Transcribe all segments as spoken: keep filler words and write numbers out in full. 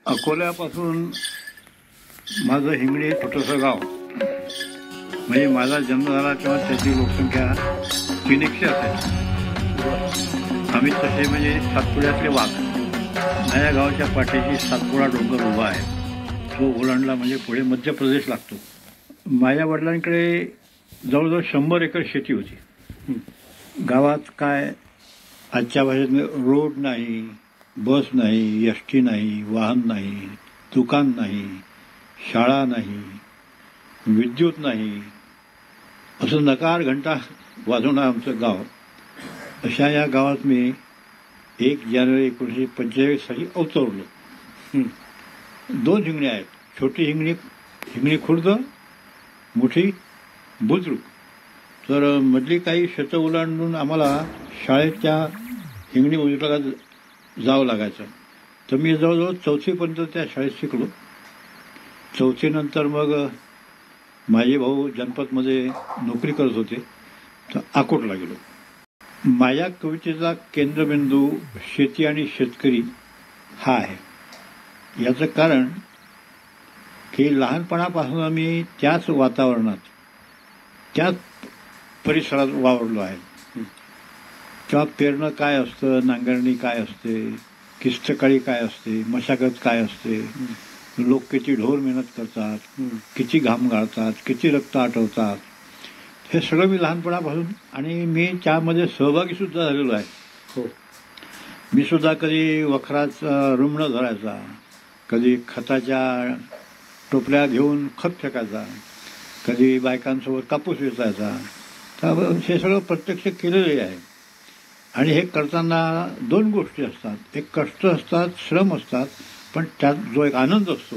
अकोल्यापासून माझं हिंगणी छोटंसं गाव, म्हणजे माझा जन्म झाला तेव्हा त्याची लोकसंख्या तीन एकशे असेल. आम्ही तसे म्हणजे सातपुड्यातले वाघ. माझ्या गावाच्या पाठीशी सातपुडा डोंगर उभा आहे. तो ओलांडला म्हणजे पुढे मध्य प्रदेश लागतो. माझ्या वडिलांकडे जवळजवळ शंभर एकर शेती होती. गावात काय आजच्या भाषेत रोड नाही, बस नाही, एस टी नाही, वाहन नाही, दुकान नाही, शाळा नाही, विद्युत नाही, असं नकार घंटा वाजवणार आमचं गाव. अशा या गावात मी एक जानेवारी एकोणीसशे पंचेचाळीस साली अवतरलो. दोन हिंगणी आहेत, छोटी हिंगणी हिंगणी खुर्द, मोठी बुद्रुक. तर मधली काही शेतं ओलांडून आम्हाला शाळेच्या हिंगणी बुद्रुकात जावं लागायचं. तर मी जवळजवळ चौथीपर्यंत त्या शाळेत शिकलो. चौथीनंतर मग माझे भाऊ जनपदमध्ये नोकरी करत होते, तर अकोटला गेलो. माझ्या कवितेचा केंद्रबिंदू शेती आणि शेतकरी हा आहे. याचं कारण की लहानपणापासून आम्ही त्याच वातावरणात, त्याच परिसरात वावरलो आहे. तेव्हा पेरणं काय असतं, नांगरणी काय असते, किस्तकाळी काय असते, मशागत काय असते, लोक किती ढोर मेहनत करतात, किती घाम गाळतात, किती रक्त आटवतात, हे सगळं मी लहानपणापासून, आणि मी त्यामध्ये सहभागी सुद्धा झालेलो आहे. हो, मी सुद्धा कधी वखराचा रुमणं धरायचा, कधी खताच्या टोपल्या घेऊन खत फेकायचा, कधी बायकांसोबत कापूस वेचायचा. तर हे सगळं प्रत्यक्ष केलेलं आहे. आणि हे करताना दोन गोष्टी असतात, एक कष्ट असतात, श्रम असतात, पण त्यात जो एक आनंद असतो,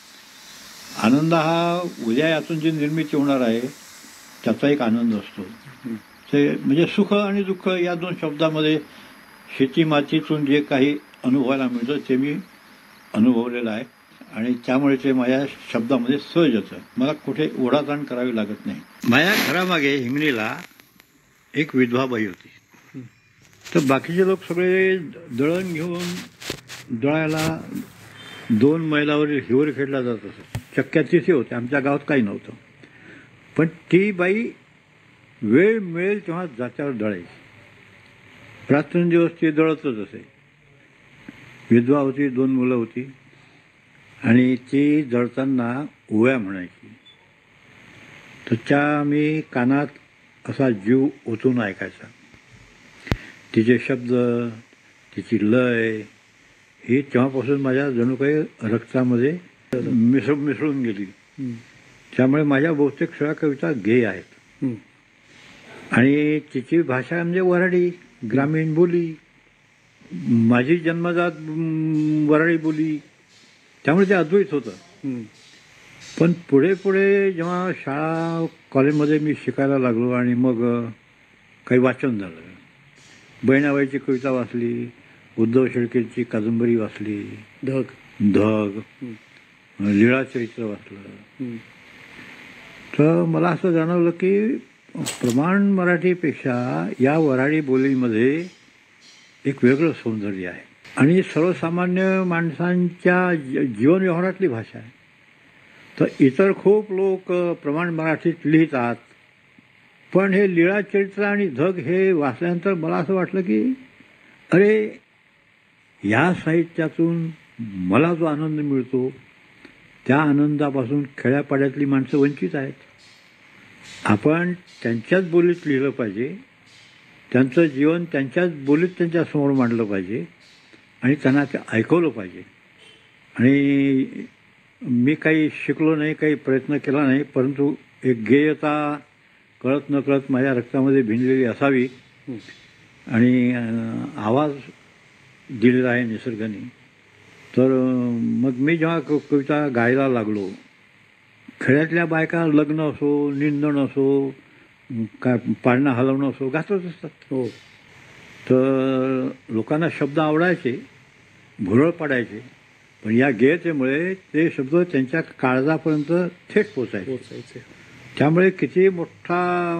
आनंद हा उद्या यातून जी निर्मिती होणार आहे त्याचा एक आनंद असतो. ते म्हणजे सुख आणि दुःख या दोन शब्दामध्ये शेती मातीतून जे काही अनुभवायला मिळतं ते मी अनुभवलेलं आहे. आणि त्यामुळे ते माझ्या शब्दामध्ये सहज येतं. मला कुठे ओढाताण करावी लागत नाही. माझ्या घरामागे हिंगणीला एक विधवा बाई होती. तर बाकीचे लोक सगळे दळण घेऊन दळायला दोन मैलावरील हिवर खेळला जात असत. चक्क्या तिथे होत्या, आमच्या गावात काही नव्हतं. पण ती बाई वेळ मिळेल तेव्हा जात्यावर दळायची. रात्रंदिवस ती दळतच असे. विधवा होती, दोन मुलं होती, आणि ती दळताना ओव्या म्हणायची. तर त्या मी कानात असा जीव ओतून ऐकायचा. तिचे शब्द, तिची लय ही तेव्हापासून माझ्या जणू काही रक्तामध्ये मिसळ मिसळून गेली. त्यामुळे माझ्या बहुतेक सगळ्या कविता गेय आहेत. आणि तिची भाषा म्हणजे वऱ्हाडी, ग्रामीण बोली, माझी जन्मजात वऱ्हाडी बोली, त्यामुळे ते अद्वैत होतं. पण पुढे पुढे जेव्हा शाळा कॉलेजमध्ये मी शिकायला लागलो आणि मग काही वाचन झालं, बहिणाबाईची कविता वाचली, उद्धव शेळकेंची कादंबरी वाचली, धग धग लीळाचरित्र वाचलं, तर मला असं जाणवलं की प्रमाण मराठीपेक्षा या वऱ्हाडी बोलीमध्ये एक वेगळं सौंदर्य आहे. आणि सर्वसामान्य माणसांच्या जीवन व्यवहारातली भाषा आहे. तर इतर खूप लोक प्रमाण मराठीत लिहितात, पण हे लीळाचरित्र आणि धग हे वाचल्यानंतर मला असं वाटलं की अरे, या साहित्यातून मला जो आनंद मिळतो त्या आनंदापासून खेड्यापाड्यातली माणसं वंचित आहेत. आपण त्यांच्याच बोलीत लिहिलं पाहिजे, त्यांचं जीवन त्यांच्याच बोलीत त्यांच्यासमोर मांडलं पाहिजे, आणि त्यांना ते ऐकवलं पाहिजे. आणि मी काही शिकलो नाही, काही प्रयत्न केला नाही, परंतु एक गेयता कळत न कळत माझ्या रक्तामध्ये भिनलेली असावी, आणि आवाज दिलेला आहे निसर्गाने. तर मग मी जेव्हा कविता गायला लागलो, खेड्यातल्या बायका लग्न असो, निंदण असो, काय पाळणं हलवणं असो, गातच असतात. हो, तर लोकांना शब्द आवडायचे, भुरळ पडायचे, पण या गेयतेमुळे ते शब्द त्यांच्या काळजापर्यंत थेट पोचायचे पोचायचे त्यामुळे किती मोठा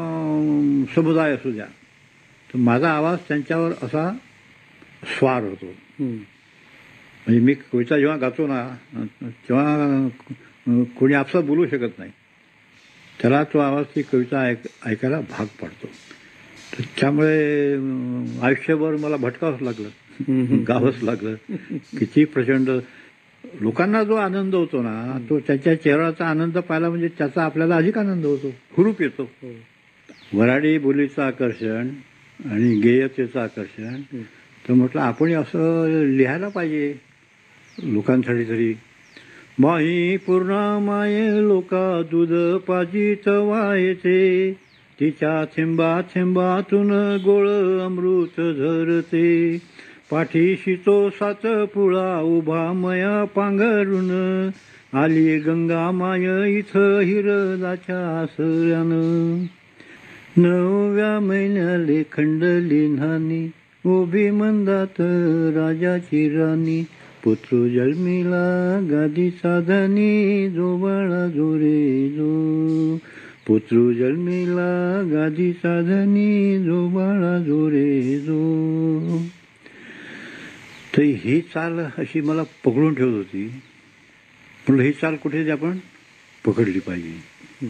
समुदाय असू द्या, तर माझा आवाज त्यांच्यावर असा स्वार होतो. म्हणजे मी कविता जेव्हा गातो ना तेव्हा कोणी आपसात बोलू शकत नाही, त्याला तो आवाज ती कविता ऐक ऐकायला भाग पडतो. तर त्यामुळे आयुष्यभर मला भटकावंच लागलं, गावंच लागलं. किती प्रचंड लोकांना जो आनंद होतो ना तो त्याच्या चेहऱ्याचा आनंद पाहिला म्हणजे त्याचा आपल्याला अधिक आनंद होतो, हुरूप येतो. वऱ्हाडी बोलीचं आकर्षण आणि गेयतेचं आकर्षण. तर म्हटलं आपण असं लिहायला पाहिजे लोकांसाठी तरी. माही पूर्णा माये लोका दूध पाजीत वायते, तिच्या थेंबा थेंबातून गोळ अमृत झरते. पाठीशी तो सात पुळा उभा मया पांघरून, आली गंगा माय इथं हिरदाच्या आसऱ्यानं. नवव्या महिन्याले खंडली न्हाणी, उभी मंदात राजाची राणी. पुत्र जन्मिला गादी साधनी, जो बाळा जो रे जो. पुत्र जन्मिला गादी साधनी, जो बाळा जो रे जो. तर ही चाल अशी मला पकडून ठेवत होती. म्हणलं ही चाल कुठे आपण पकडली पाहिजे.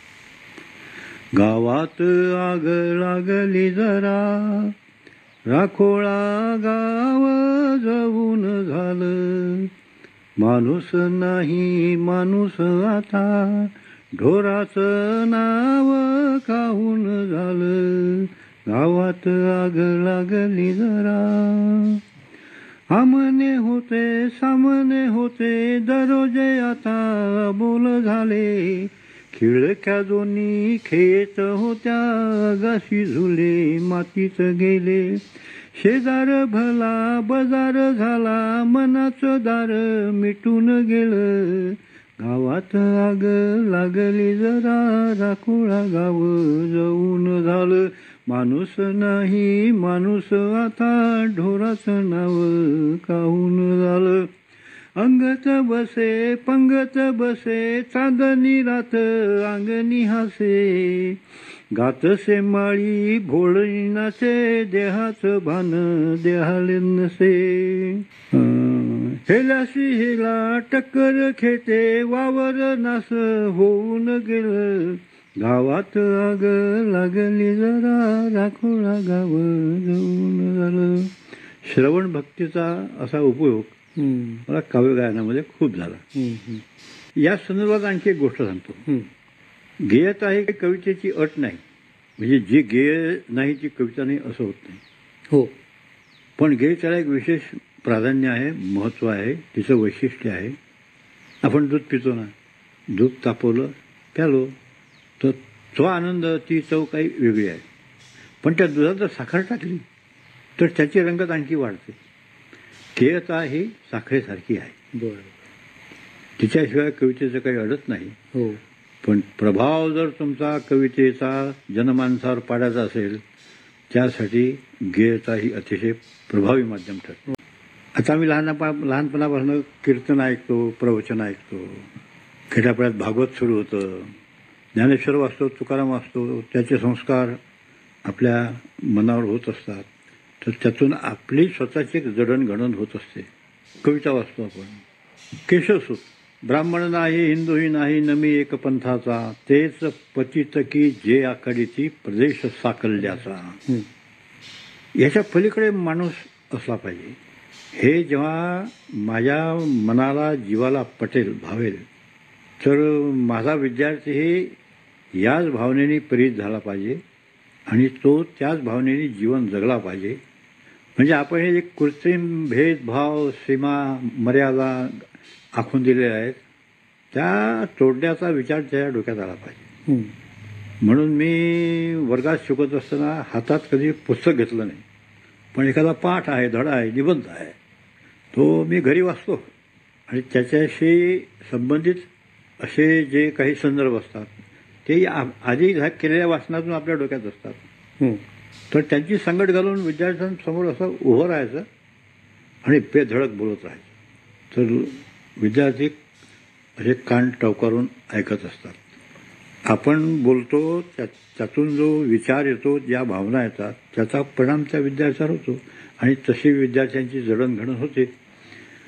गावात आग लागली जरा, राखोळा गाव जाऊन झालं. माणूस नाही माणूस आता, ढोराचं नाव काहून झालं. गावात आग लागली जरा. आमने होते सामने होते दरोजे आता बोल झाले. खिळक्या दोन्ही खेत होत्या, गाशी झुले मातीत गेले. शेजार भला बाजार झाला, मनाचं दार मिटून गेलं. गावात आग लागली जरा, राखोळा गाव जाऊन झालं. माणूस नाही माणूस आता, ढोराचं नाव काहून झालं. अंगत बसे पंगत बसे, चांदणी रात अंगणी हासे. गातसे माळी भोळी नाचे, देहाचं भान देहाले नसे. हेलाशी हेला टक्कर खेते, वावर नास होऊन गेलं. गावात आग लागली जरा, राखोळा गाव जाऊन झालं. श्रवण भक्तीचा असा उपयोग मला काव्य गायनामध्ये खूप झाला. या संदर्भात आणखी एक गोष्ट सांगतो. गेयता ही कवितेची अट नाही, म्हणजे जी गेय नाही ती कविता नाही असं होत नाही. हो, पण गेयताला एक विशेष प्राधान्य आहे, महत्त्व आहे, तिचं वैशिष्ट्य आहे. आपण दूध पितो ना, दूध तापवलं प्यालो तर तो आनंद, ती चव काही वेगळी आहे. पण त्या दुधात जर साखर टाकली तर त्याची रंगत आणखी वाढते. गेयता ही साखरेसारखी आहे. बरं. तिच्याशिवाय कवितेचं काही अडत नाही. हो, पण प्रभाव जर तुमचा कवितेचा जनमानसावर पाडायचा असेल, त्यासाठी गेयता ही अतिशय प्रभावी माध्यम ठरते. आता मी लहानपणा लहानपणापासून कीर्तन ऐकतो, प्रवचन ऐकतो. खेड्यापाड्यात भागवत सुरू होतं, ज्ञानेश्वर वाचतो, तुकाराम वाचतो. त्याचे संस्कार आपल्या मनावर होत असतात. तर त्यातून आपली स्वतःची एक जडणघडण होत असते. कविता वाचतो आपण. केशवसूत, ब्राह्मण नाही हिंदूही नाही नमी एक पंथाचा, तेच पतित की जे आकडीची प्रदेश साकल्याचा. याच्या पलीकडे माणूस असला पाहिजे. हे जेव्हा माझ्या मनाला जीवाला पटेल, भावेल, तर माझा विद्यार्थी याच भावनेने प्रेरित झाला पाहिजे आणि तो त्याच भावनेने जीवन जगला पाहिजे. म्हणजे आपण हे जे कृत्रिम भेदभाव, सीमा, मर्यादा आखून दिलेल्या आहेत, त्या तोडण्याचा विचार त्याच्या डोक्यात आला पाहिजे. म्हणून मी वर्गात शिकवत असताना हातात कधी पुस्तक घेतलं नाही, पण एखादा पाठ आहे, धडा आहे, निबंध आहे, तो मी घरी वाचतो आणि त्याच्याशी संबंधित असे जे काही संदर्भ असतात ते आधी केलेल्या वाचनातून आपल्या डोक्यात असतात. तर त्यांची संगत घालून विद्यार्थ्यांसमोर असं उभं राहायचं आणि बेधडक बोलत राहायचं. तर विद्यार्थी असे कान टवकारून ऐकत असतात. आपण बोलतो त्या त्यातून जो विचार येतो, ज्या भावना येतात, त्याचा परिणाम त्या विद्यार्थ्यावर होतो आणि तशी विद्यार्थ्यांची जडणघडण होते.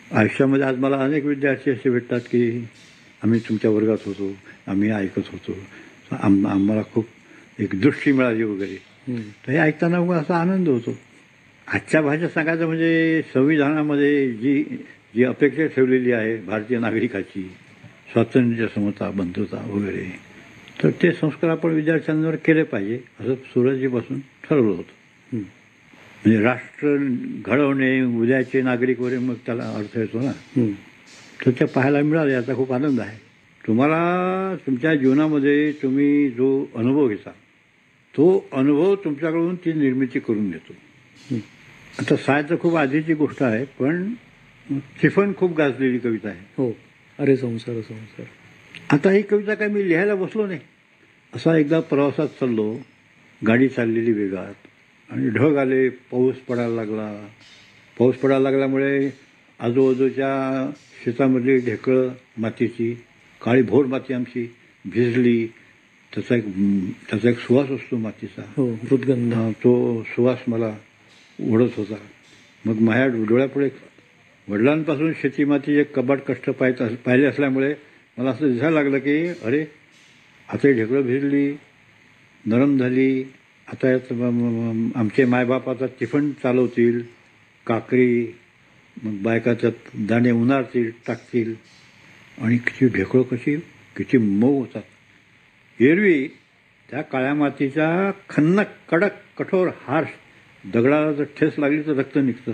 आयुष्यामध्ये आज मला अनेक विद्यार्थी असे भेटतात की आम्ही तुमच्या वर्गात होतो, आम्ही ऐकत होतो, आम आम्हाला खूप एक दृष्टी मिळाली वगैरे. तर हे ऐकताना मग असा आनंद होतो. आजच्या भाषेत सांगायचं म्हणजे संविधानामध्ये जी जी अपेक्षा ठेवलेली आहे भारतीय नागरिकाची, स्वातंत्र्य, समता, बंधुता वगैरे, तर ते संस्कार आपण विद्यार्थ्यांवर केले पाहिजे असं सुरुवातीपासून ठरवलं होतं. म्हणजे राष्ट्र घडवणे, उद्याचे नागरिक वगैरे, मग त्याला अर्थ येतो ना. तर ते पाहायला मिळाले, याचा खूप आनंद आहे. तुम्हाला तुमच्या जीवनामध्ये तुम्ही जो अनुभव घेता तो अनुभव तुमच्याकडून ती निर्मिती करून घेतो. आता साय तर खूप आधीची गोष्ट आहे, पण स्टीफन खूप गाजलेली कविता आहे. हो, अरे संसार संसार. आता ही कविता काय मी लिहायला बसलो नाही. असा एकदा प्रवासात चाललो, गाडी चाललेली वेगात, आणि ढग आले, पाऊस पडायला लागला. पाऊस पडायला लागल्यामुळे आजूबाजूच्या शेतामधली ढेकळं मातीची, काळी भोर माती आमची भिजली. त्याचा एक त्याचा एक सुवास असतो मातीचा, हो, मृदगंध. तो सुवास मला ओढत होता. मग माझ्या डोळ्यापुढे वडिलांपासून शेती मातीचे कबाड कष्ट पाहत पाहिले असल्यामुळे मला असं दिसायला लागलं की अरे, आता ही ढेकळं भिजली, नरम झाली. आता यात आमचे मायबाप आता टिफन चालवतील, काकरी, मग बायका त्यात दाणे उन्हाळतील, टाकतील, आणि किती ढेकळं कशी किती मऊ होतात. एरवी त्या काळ्या मातीच्या खन्नक, कडक, कठोर, हार्श दगडाला जर ठेस लागली तर रक्त निघतं.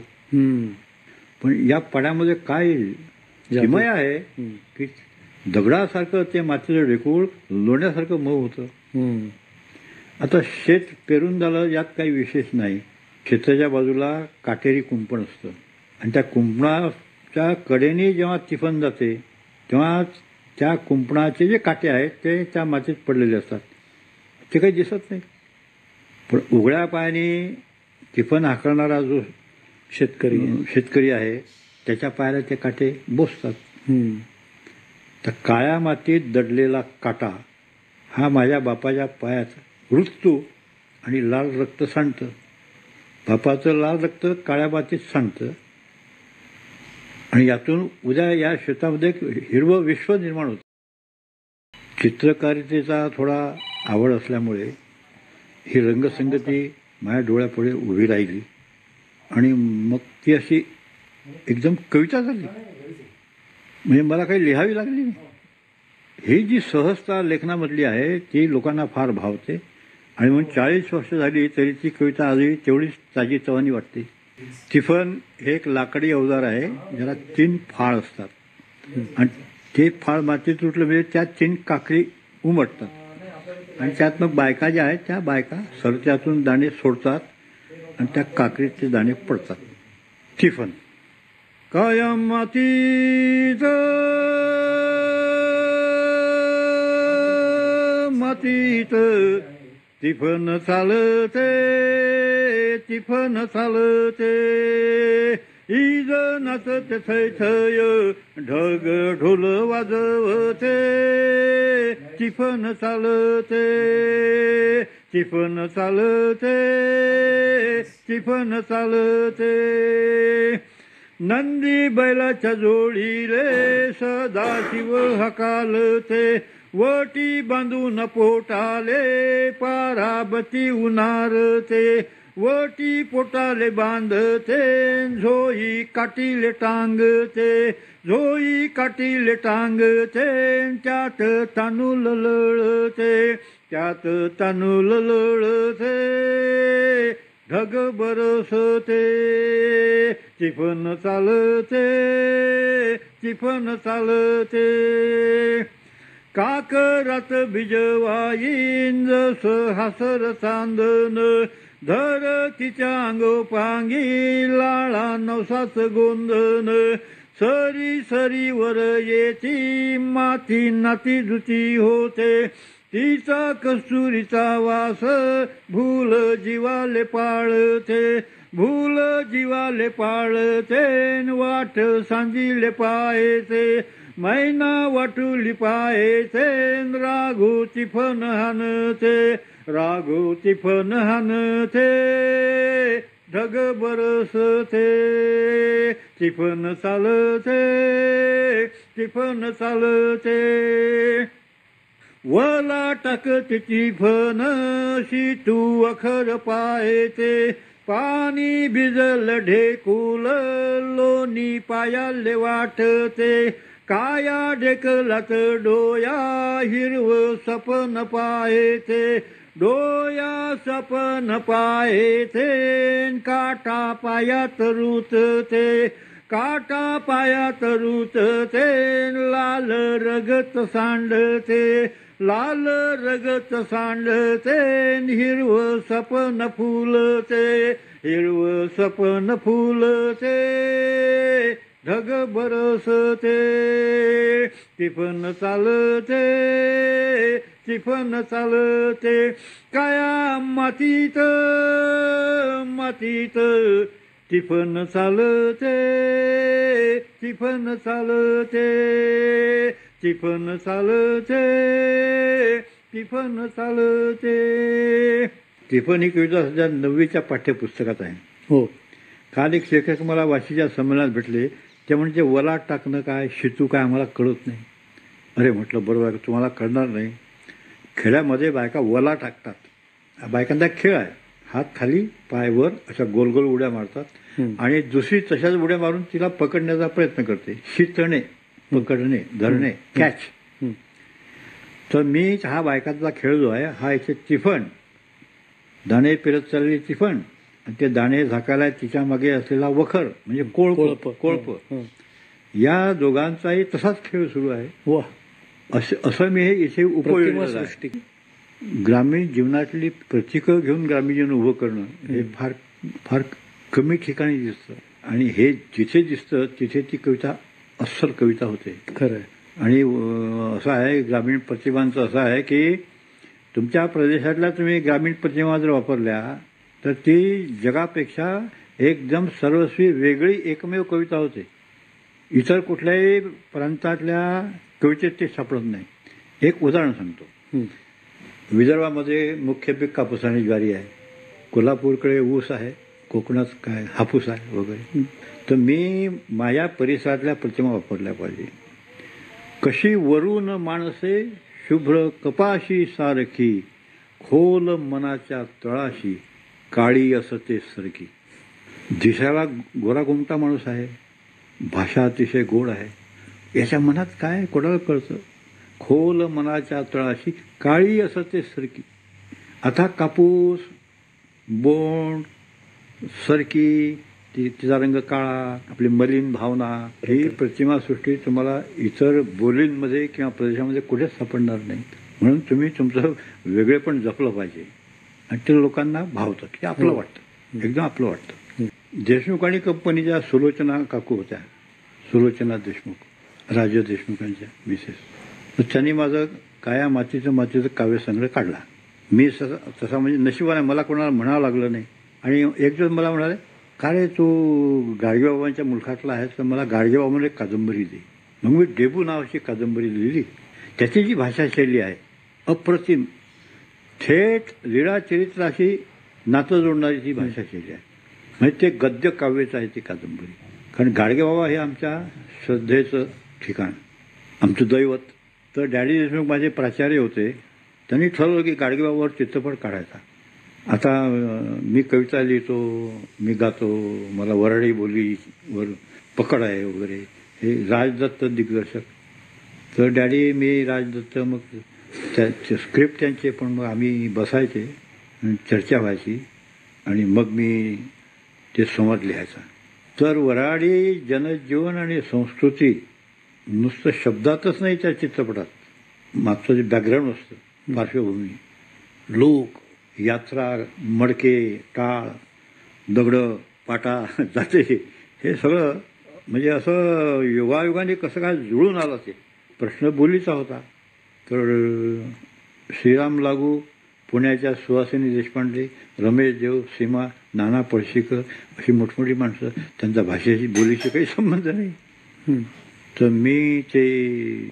पण या पाड्यामध्ये काय किमया आहे की दगडासारखं ते मातीचं ढेकूळ लोण्यासारखं मऊ होतं. आता शेत पेरून झालं, यात काही विशेष नाही. शेताच्या बाजूला काटेरी कुंपण असतं, आणि त्या कुंपणाच्या कडेने जेव्हा तिफन जाते तेव्हा त्या कुंपणाचे जे काटे आहेत ते त्या मातीत पडलेले असतात. ते काही दिसत नाही. पण उघड्या पायाने तिफन हाकलणारा जो शेतकरी शेतकरी आहे त्याच्या पायाला ते काटे बोसतात. तर काळ्या मातीत दडलेला काटा हा माझ्या बापाच्या पायात रुजतो आणि लाल रक्त सांडतं. बापाचं लाल रक्त काळ्या मातीत सांडतं, आणि यातून उद्या या शेतामध्ये एक हिरवं विश्व निर्माण होतं. चित्रकारितेचा थोडा आवड असल्यामुळे ही रंगसंगती माझ्या डोळ्यापुढे उभी राहिली, आणि मग ती अशी एकदम कविता झाली. म्हणजे मला काही लिहावी लागली नाही. ही जी सहजता लेखनामधली आहे ती लोकांना फार भावते, आणि म्हणून चाळीस वर्ष झाली तरी ती कविता आजही तेवढीच ताजी तवानी वाटते. तिफन हे एक लाकडी अवजार आहे, ज्याला तीन फाळ असतात, आणि ते फाळ मातीत तुटलं म्हणजे त्यात तीन काकडी उमटतात, आणि त्यात मग बायका ज्या आहेत त्या बायका सरत्यातून दाणे सोडतात, आणि त्या काकडीचे दाणे पडतात. तिफन कायम मातीत मातीत तिफन चालते, तिफन चालते, इज नाचते थय थय, ढग ढोल वाजवते, तिफन चालते, तिफन चालते, तिफन चालते. नंदी बैलाच्या जोडीले सदाशिव हकालते, वटी बांधून पोटाले पाराबती उनारते, वटी पोटाले बांधते, झोई काटीले टांगते, झोई काटीले टांगते, त्यात तांदूळ लळते, त्यात तांदूळ लळते, ढग बरसते, तिफन चालते, तिफन चालते. काकरात बिजवाईन जस हासर चांदन, धरतीच्या अंगोपांगी लाळा नवसाच गोंधन, सरी सरीवर येती माती नाती जुती होते, तिचा कस्तुरीचा वास भूल जीवाले पाळते, भूल जीवाले पाळते, वाट सांजिले पायते, मैना वाटुली पायते, राघू तिफन हानते, राघू तिफन हानते, ढग बरसते चिफन चालते चिफन चालते वला टाकते चिफन शितू अखर पायते पाणी भिजल ढेकुल लोणी पायाले वाटते काया ढेकलात डोया हिरव सपन पायते डोया सपन पायते काटा पायात रुतते काटा पायात रुतते लाल रगत सांडते लाल रगत सांडते हिरव सपन फुलते हिरव सपन फुलते ढग बरसते चिफन चालते चिफन चालते काया मातीत मातीत चिफन चालते चिफन चालते चिफन चालते चिफन चालते. चिफन ही कविता सध्या नववीच्या पाठ्यपुस्तकात आहे. हो. काल एक लेखक मला वाशीच्या संमेलनात भेटले. ते म्हणजे वलाट टाकणं काय शितू काय आम्हाला कळत नाही. अरे म्हटलं बरोबर आहे, तुम्हाला कळणार नाही. खेळामध्ये बायका वला टाकतात. बायकांचा खेळ आहे. हात खाली पाय वर अशा गोल गोल उड्या मारतात आणि दुसरी तशाच उड्या मारून तिला पकडण्याचा प्रयत्न करते. शितणे पकडणे धरणे कॅच. तर मी हा बायकांचा खेळ जो आहे हा इथे चिफन दाणे पेरत चाललेली चिफन आणि ते दाणे झाकायला तिच्या मागे असलेला वखर म्हणजे कोळप कोळप या दोघांचाही तसाच खेळ सुरू आहे. वा. असं असं मी हे इथे उपयोग ग्रामीण जीवनातली प्रतीकं घेऊन ग्रामीण जीवन उभं करणं हे फार फार कमी ठिकाणी दिसतं आणि हे जिथे दिसतं तिथे ती कविता अस्सल कविता होते. खरं. आणि असं आहे ग्रामीण प्रतिभांचं असं आहे की तुमच्या प्रदेशातल्या तुम्ही ग्रामीण प्रतिभा जर वापरल्या तर ती जगापेक्षा एकदम सर्वस्वी वेगळी एकमेव कविता होते. इतर कुठल्याही प्रांतातल्या कवितेत ते सापडत नाही. एक उदाहरण सांगतो. विदर्भामध्ये मुख्य पीक कापूस आणि ज्वारी आहे. कोल्हापूरकडे ऊस आहे. कोकणात काय हापूस आहे वगैरे. तर मी माझ्या परिसरातल्या प्रतिमा वापरल्या पाहिजे. कशी वरून माणसे शुभ्र कपाशी सारखी खोल मनाच्या तळाशी काळी असते सरकी. दिसायला गोरा गोमटा माणूस आहे. भाषा अतिशय गोड आहे. याच्या मनात काय कोणाला कळतं. खोल मनाच्या तळाशी काळी असते सरकी. आता कापूस बोंड सरकी ती तिचा रंग काळा आपली मलिन भावना ही प्रतिमासृष्टी तुम्हाला इतर बोलींमध्ये किंवा प्रदेशामध्ये कुठेच सापडणार नाही. म्हणून तुम्ही तुमचं वेगळेपण जपलं पाहिजे आणि ते लोकांना भावतं की आपलं वाटतं एकदम आपलं वाटतं. देशमुख आणि कंपनीच्या सुलोचना काकू होत्या. सुलोचना देशमुख राजा देशमुखांच्या मिसेस. तर त्यांनी माझं काया मातीचं मातीचं काव्यसंग्रह काढला. मी तसा तसा म्हणजे नशिबाने मला कोणाला म्हणावं लागलं नाही. आणि एक दिवस मला म्हणाले का रे तू गाडगेबाबांच्या मुलखातला आहेस तर मला गाडगेबाबांना एक कादंबरी दे. मग मी डेबू नावाची कादंबरी लिहिली. त्याची जी भाषाशैली आहे अप्रतिम थेट लीळा चरित्राशी नातं जोडणारी ती भाषाशैली आहे. म्हणजे ते गद्य काव्यच आहे ती कादंबरी. कारण गाडगेबाबा हे आमच्या श्रद्धेचं ठिकाण आमचं दैवत. तर डॅडी देशमुख माझे प्राचार्य होते. त्यांनी ठरवलं की गाडगेबाबावर चित्रपट काढायचा. आता मी कविता लिहितो मी गातो मला वराडी बोलीवर पकड आहे वगैरे. हे राजदत्त दिग्दर्शक. तर डॅडी मी राजदत्त मग त्या स्क्रिप्ट त्यांचे पण मग आम्ही बसायचे चर्चा व्हायची आणि मग मी ते संवाद लिहायचा. तर वराडी जनजीवन आणि संस्कृती नुसतं शब्दातच नाही त्या चित्रपटात मागचं जे बॅकग्राऊंड असतं पार्श्वभूमी लोक यात्रा मडके टाळ दगडं पाटा जाते हे सगळं म्हणजे असं योगायोगाने कसं काय जुळून आलं. ते प्रश्न बोलीचा होता. तर श्रीराम लागू पुण्याच्या सुहासिनी देशपांडे रमेश देव सीमा नाना पळशीकर अशी मोठमोठी माणसं त्यांचा भाषेशी बोलीशी काही संबंध नाही. तर मी ते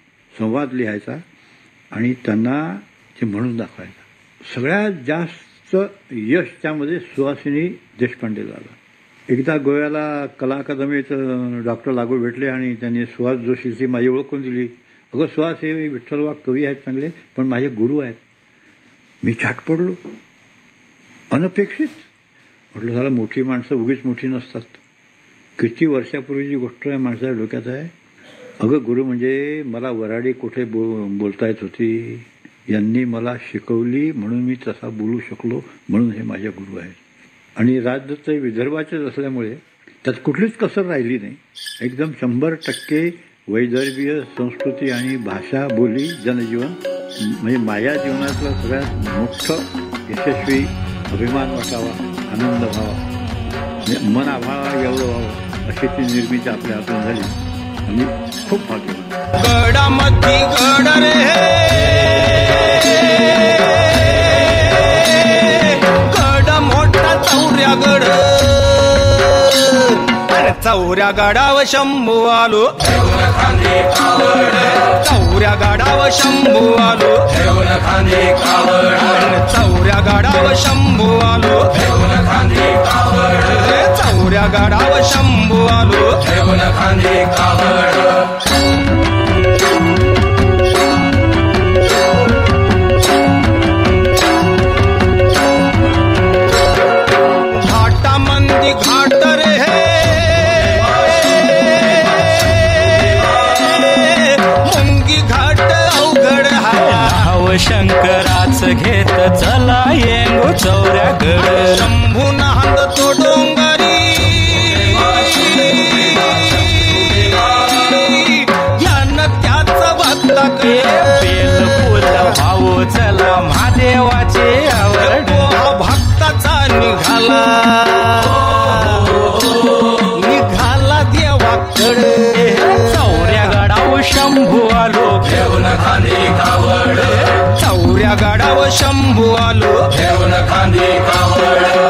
संवाद लिहायचा आणि त्यांना ते म्हणून दाखवायचा. सगळ्यात जास्त आजचं यश त्यामध्ये सुहासिनी देशपांडे झालं. एकदा गोव्याला कला अकादमीत डॉक्टर लागू भेटले आणि त्यांनी सुहास जोशीची माझी ओळख करून दिली. अगं सुहास हे विठ्ठल वाघ कवी आहेत चांगले, पण माझे गुरु आहेत. मी छाट पडलो, अनपेक्षित. म्हटलं झालं मोठी माणसं उगीच मोठी नसतात. किती वर्षापूर्वीची गोष्ट आहे, माणसाच्या डोक्यात आहे. अगं गुरु म्हणजे मला वराडी कुठे बो बोलता येत होती, यांनी मला शिकवली म्हणून मी तसा बोलू शकलो, म्हणून हे माझे गुरु आहेत. आणि राजदत्त विदर्भाचेच असल्यामुळे त्यात कुठलीच कसर राहिली नाही. एकदम शंभर टक्के वैदर्भीय संस्कृती आणि भाषा बोली जनजीवन, म्हणजे माझ्या जीवनातलं सगळ्यात मोठं यशस्वी अभिमान वाटावा, आनंद व्हावा, म्हणजे मन आभाळा एवढं व्हावं अशी ती निर्मिती आपल्या हातून झाली. आणि खूप भाग्यवान. गडामधी गड रे गड मोठा चौऱ्या गड, चौऱ्या गडाव शंभू आलो, चौऱ्या गडाव शंभू आलो, चौऱ्या गडाव शंभू आलो, चौऱ्या गडाव शंभू आलो. घाटामंदी घाट रे मुंगी घाट अवघड हाव, शंकराच घेत चला येंगो चौऱ्या गड. शंभू नांद तो डोंगरी यानं त्याच भक्ता के बेल फुल भाऊ चला महादेवाचे आवड. भक्ताचा निघाला निघाला देवाकडे, चौऱ्या गडाव शंभू आलो, घेऊन खांदी कावड. चौऱ्या गडाव शंभू आलो, घेऊन खांदी कावड.